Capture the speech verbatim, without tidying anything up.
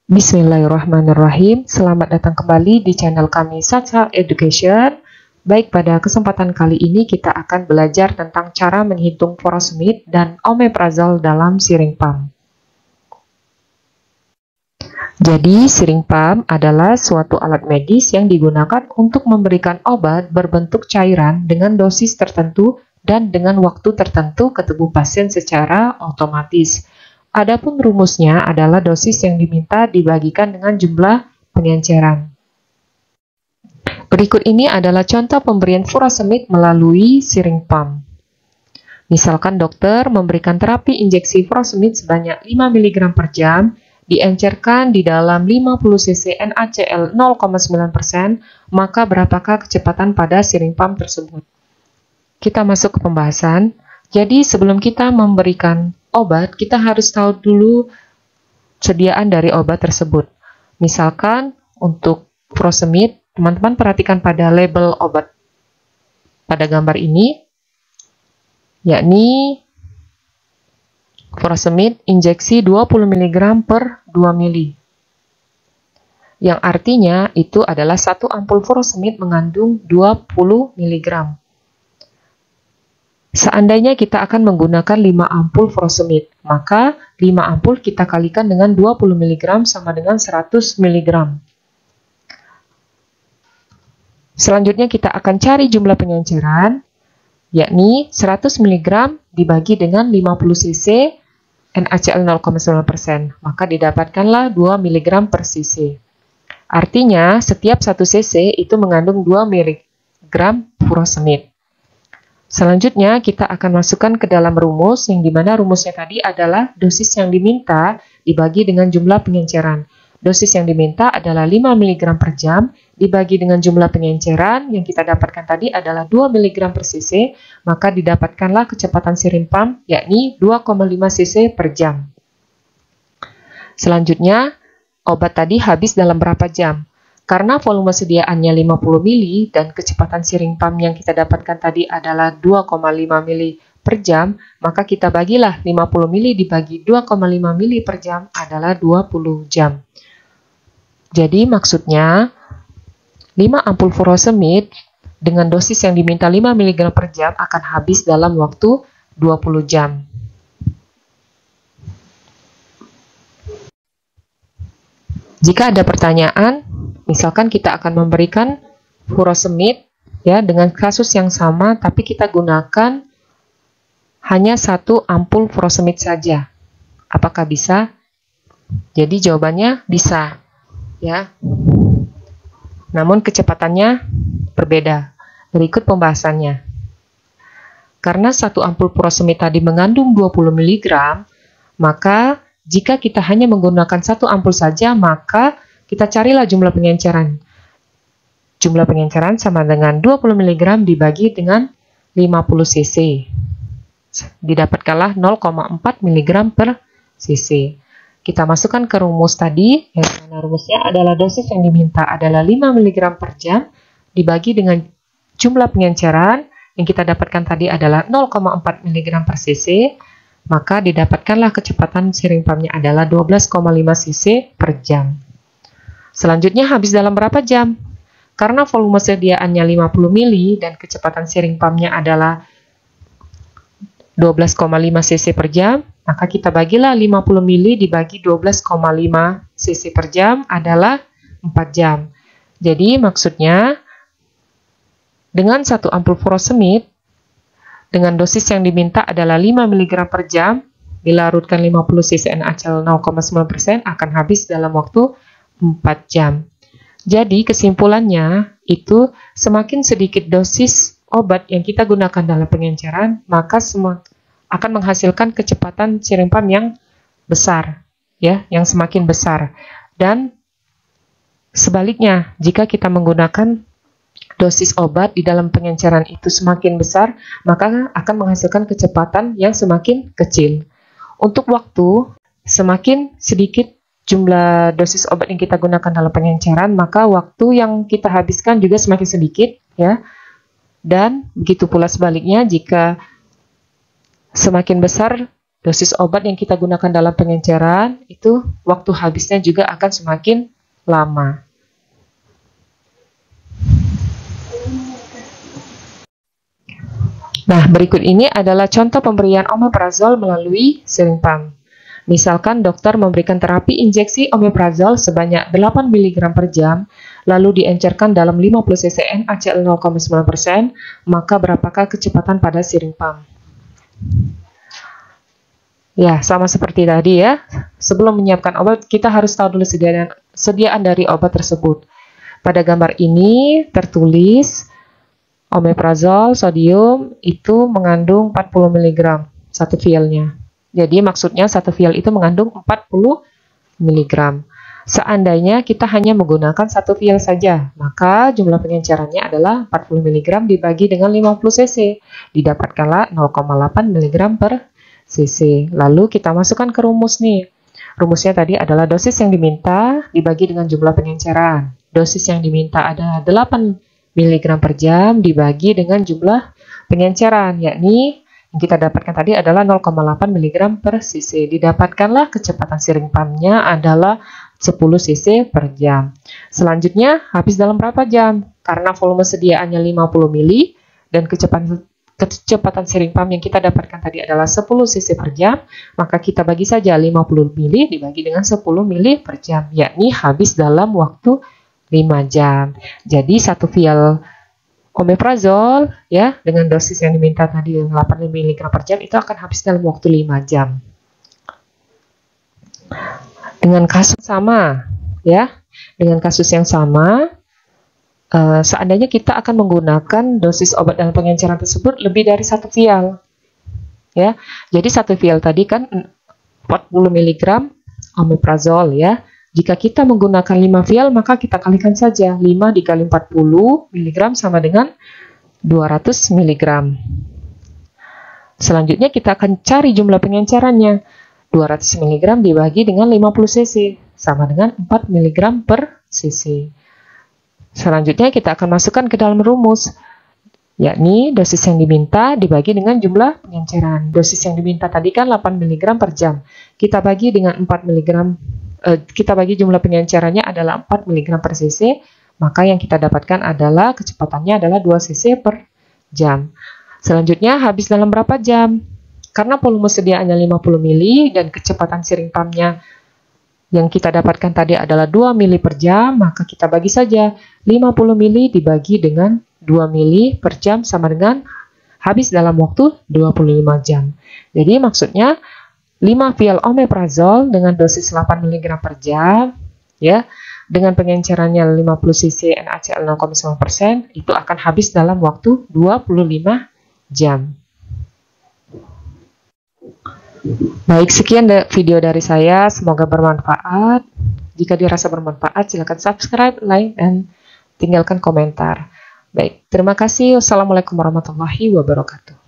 Bismillahirrahmanirrahim. Selamat datang kembali di channel kami Satsa Education. Baik, pada kesempatan kali ini kita akan belajar tentang cara menghitung furosemid dan omeprazol dalam siring pump. Jadi, siring pump adalah suatu alat medis yang digunakan untuk memberikan obat berbentuk cairan dengan dosis tertentu dan dengan waktu tertentu ke tubuh pasien secara otomatis. Adapun rumusnya adalah dosis yang diminta dibagikan dengan jumlah pengenceran. Berikut ini adalah contoh pemberian furosemid melalui siring pump. Misalkan dokter memberikan terapi injeksi furosemid sebanyak lima miligram per jam, diencerkan di dalam lima puluh cc NaCl nol koma sembilan persen, maka berapakah kecepatan pada siring pump tersebut? Kita masuk ke pembahasan. Jadi sebelum kita memberikan obat, kita harus tahu dulu sediaan dari obat tersebut. Misalkan untuk furosemid, teman-teman perhatikan pada label obat pada gambar ini, yakni furosemid injeksi dua puluh miligram per dua mili. Yang artinya itu adalah satu ampul furosemid mengandung dua puluh miligram. Seandainya kita akan menggunakan lima ampul furosemid, maka lima ampul kita kalikan dengan dua puluh miligram sama dengan seratus miligram. Selanjutnya kita akan cari jumlah pengenceran, yakni seratus miligram dibagi dengan lima puluh cc NaCl nol koma sembilan persen, maka didapatkanlah dua miligram per cc. Artinya, setiap satu cc itu mengandung dua miligram furosemid. Selanjutnya, kita akan masukkan ke dalam rumus, yang dimana rumusnya tadi adalah dosis yang diminta dibagi dengan jumlah pengenceran. Dosis yang diminta adalah lima miligram per jam, dibagi dengan jumlah pengenceran, yang kita dapatkan tadi adalah dua miligram per cc, maka didapatkanlah kecepatan siring pump, yakni dua koma lima cc per jam. Selanjutnya, obat tadi habis dalam berapa jam? Karena volume sediaannya lima puluh mili dan kecepatan siring pump yang kita dapatkan tadi adalah dua koma lima mili per jam, maka kita bagilah lima puluh mili dibagi dua koma lima mili per jam adalah dua puluh jam. Jadi maksudnya lima ampul furosemid dengan dosis yang diminta lima miligram per jam akan habis dalam waktu dua puluh jam. Jika ada pertanyaan, misalkan kita akan memberikan furosemid ya dengan kasus yang sama, tapi kita gunakan hanya satu ampul furosemid saja. Apakah bisa? Jadi jawabannya bisa, ya. Namun kecepatannya berbeda. Berikut pembahasannya. Karena satu ampul furosemid tadi mengandung dua puluh miligram, maka jika kita hanya menggunakan satu ampul saja, maka kita carilah jumlah pengenceran. Jumlah pengenceran sama dengan dua puluh miligram dibagi dengan lima puluh cc. Didapatkanlah nol koma empat miligram per cc. Kita masukkan ke rumus tadi, yang mana rumusnya adalah dosis yang diminta adalah lima miligram per jam, dibagi dengan jumlah pengenceran, yang kita dapatkan tadi adalah nol koma empat miligram per cc, maka didapatkanlah kecepatan siring pumpnya adalah dua belas koma lima cc per jam. Selanjutnya habis dalam berapa jam? Karena volume sediaannya lima puluh mili dan kecepatan siring pumpnya adalah dua belas koma lima cc per jam, maka kita bagilah lima puluh mili dibagi dua belas koma lima cc per jam adalah empat jam. Jadi maksudnya dengan satu ampul furosemid dengan dosis yang diminta adalah lima miligram per jam, dilarutkan lima puluh cc NaCl nol koma sembilan persen akan habis dalam waktu empat jam. Jadi kesimpulannya itu semakin sedikit dosis obat yang kita gunakan dalam pengenceran, maka semua akan menghasilkan kecepatan siring pump yang besar, ya, yang semakin besar. Dan sebaliknya, jika kita menggunakan dosis obat di dalam pengenceran itu semakin besar, maka akan menghasilkan kecepatan yang semakin kecil. Untuk waktu, semakin sedikit jumlah dosis obat yang kita gunakan dalam pengenceran, maka waktu yang kita habiskan juga semakin sedikit, ya. Dan begitu pula sebaliknya, jika semakin besar dosis obat yang kita gunakan dalam pengenceran, itu waktu habisnya juga akan semakin lama. Nah, berikut ini adalah contoh pemberian omeprazol melalui siring pump. Misalkan dokter memberikan terapi injeksi omeprazol sebanyak delapan miligram per jam, lalu diencerkan dalam lima puluh cc N A C L nol koma sembilan persen, maka berapakah kecepatan pada siring pump? Ya, sama seperti tadi ya. Sebelum menyiapkan obat, kita harus tahu dulu sediaan, sediaan dari obat tersebut. Pada gambar ini tertulis omeprazol sodium itu mengandung empat puluh miligram satu vialnya. Jadi maksudnya satu vial itu mengandung empat puluh miligram. Seandainya kita hanya menggunakan satu vial saja, maka jumlah pengencerannya adalah empat puluh miligram dibagi dengan lima puluh cc. Didapatkanlah nol koma delapan miligram per cc. Lalu kita masukkan ke rumus nih. Rumusnya tadi adalah dosis yang diminta dibagi dengan jumlah pengenceran. Dosis yang diminta ada delapan miligram per jam dibagi dengan jumlah pengenceran, yakni yang kita dapatkan tadi adalah nol koma delapan miligram per cc. Didapatkanlah kecepatan siring pumpnya adalah sepuluh cc per jam. Selanjutnya, habis dalam berapa jam? Karena volume sediaannya lima puluh mili dan kecepatan kecepatan siring pump yang kita dapatkan tadi adalah sepuluh cc per jam, maka kita bagi saja lima puluh mili dibagi dengan sepuluh mili per jam, yakni habis dalam waktu lima jam. Jadi satu vial omeprazol ya dengan dosis yang diminta tadi delapan miligram per jam itu akan habis dalam waktu lima jam. Dengan kasus sama ya, dengan kasus yang sama uh, seandainya kita akan menggunakan dosis obat dalam pengenceran tersebut lebih dari satu vial. Ya. Jadi satu vial tadi kan empat puluh miligram omeprazol ya. Jika kita menggunakan lima vial, maka kita kalikan saja. lima dikali empat puluh miligram sama dengan dua ratus miligram. Selanjutnya kita akan cari jumlah pengencerannya. dua ratus miligram dibagi dengan lima puluh cc, sama dengan empat miligram per cc. Selanjutnya kita akan masukkan ke dalam rumus, yakni dosis yang diminta dibagi dengan jumlah pengenceran. Dosis yang diminta tadi kan delapan miligram per jam. Kita bagi dengan empat miligram kita bagi jumlah pengencerannya adalah empat miligram per cc, maka yang kita dapatkan adalah kecepatannya adalah dua cc per jam. Selanjutnya habis dalam berapa jam? Karena volume sediaannya lima puluh mili dan kecepatan siring pumpnya yang kita dapatkan tadi adalah dua mili per jam, maka kita bagi saja lima puluh mili dibagi dengan dua mili per jam sama dengan habis dalam waktu dua puluh lima jam. Jadi maksudnya lima vial omeprazol dengan dosis delapan miligram per jam ya dengan pengencerannya lima puluh cc N A C L nol koma sembilan persen itu akan habis dalam waktu dua puluh lima jam. Baik, sekian video dari saya, semoga bermanfaat. Jika dirasa bermanfaat silakan subscribe, like, dan tinggalkan komentar. Baik, terima kasih. Wassalamualaikum warahmatullahi wabarakatuh.